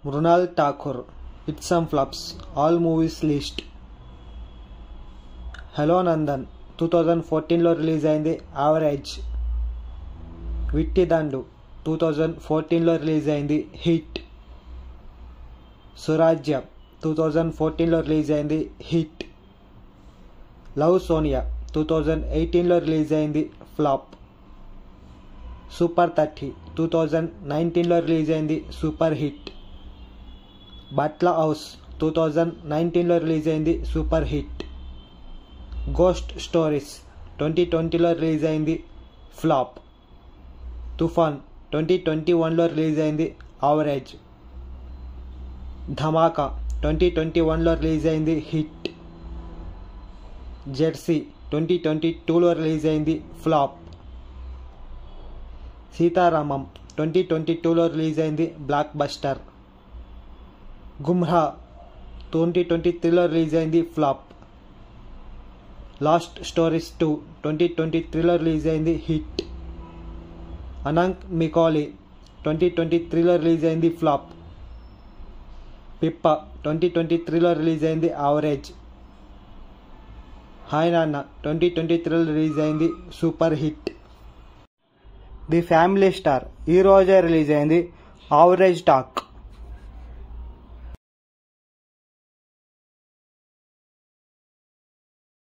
Mrunal Thakur. It's some flops. All movies list. Hello Nandan 2014 లో release అయింది average. Witty దండు 2014 లో release అయింది hit. సురాజ్య 2014 లో రిలీజ్ అయింది హిట్. లవ్ సోనియా 2018 లో రిలీజ్ అయింది ఫ్లాప్. సూపర్ 30 2019 లో రిలీజ్ అయింది సూపర్ హిట్. బట్ల హౌస్ 2019 లో రిలీజ్ అయింది సూపర్ హిట్. గోస్ట్ స్టోరీస్ 2020 లో రిలీజ్ అయింది ఫ్లాప్. తుఫాన్ 2021 లో రిలీజ్ అయింది యావరేజ్. ధమాకా 2021 లో రిలీజ్ అయింది హిట్. జెర్సీ 2022 లో రిలీజ్ అయింది ఫ్లాప్. సీతారామం 2022 లో రిలీజ్ అయింది బ్లాక్ బస్టర్. గుమ్రా 2023 లో రిలీజ్ అయింది ఫ్లాప్. లాస్ట్ స్టోరీస్ 2 2023 లో రిలీజ్ అయింది హిట్. అనంక్ మికాలి 2023 లో రిలీజ్ అయింది ఫ్లాప్. పిప్ప 2023 లో రిలీజ్ అయింది యావరేజ్. హాయ్ నాన్న 2023 లో రిలీజ్ అయింది super hit. The Family Star ఈ రోజే రిలీజ్ అయింది యావరేజ్ టాక్.